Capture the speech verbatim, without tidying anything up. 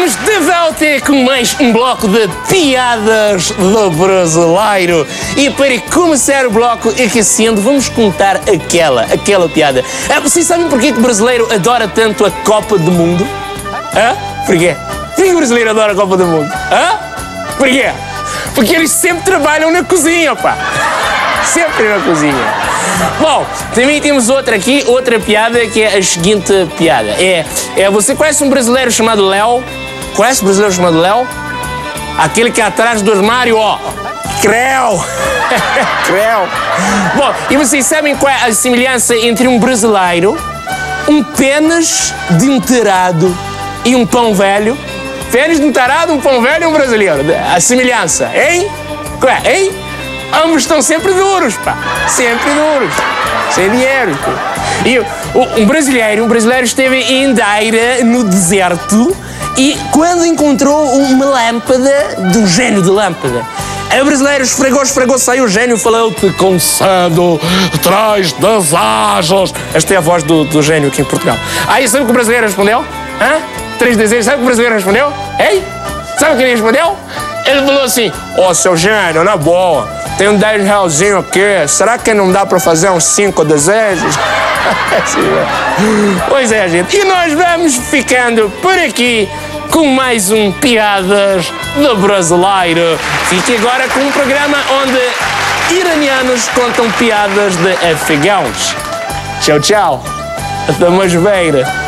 Estamos de volta com mais um bloco de piadas do brasileiro. E para começar o bloco aquecendo, vamos contar aquela, aquela piada. Ah, vocês sabem porquê que o brasileiro adora tanto a Copa do Mundo? Hã? Porquê? Porquê que o brasileiro adora a Copa do Mundo? Hã? Porquê? Porque eles sempre trabalham na cozinha, pá. Sempre na cozinha. Bom, também temos outra aqui, outra piada, que é a seguinte piada. É, é você conhece um brasileiro chamado Léo? Conhece um brasileiro chamado Léo? Aquele que é atrás do armário, ó. Creu! Creu! Bom, e vocês sabem qual é a semelhança entre um brasileiro, um pênis de um tarado e um pão velho? Pênis de um tarado, um pão velho e um brasileiro. A semelhança, hein? Qual é, hein? Ambos estão sempre duros, pá. Sempre duros. Sem dinheiro, pá. E o, um brasileiro, um brasileiro esteve em Daira, no deserto, e quando encontrou uma lâmpada do gênio de lâmpada, o brasileiro esfregou, esfregou, saiu o gênio e falou-te concedo atrás das asas. Esta é a voz do, do gênio aqui em Portugal. Aí sabe o que o brasileiro respondeu? Hã? Três desejos. Sabe o que o brasileiro respondeu? Ei? Sabe o que ele respondeu? Ele falou assim, ó, oh, seu gênio, na boa, tem um dez realzinho aqui, será que não dá para fazer uns cinco desejos? Pois é, gente, e nós vamos ficando por aqui com mais um Piadas do Brasileiro. Fique agora com um programa onde iranianos contam piadas de afegãos. Tchau, tchau. Até mais ver.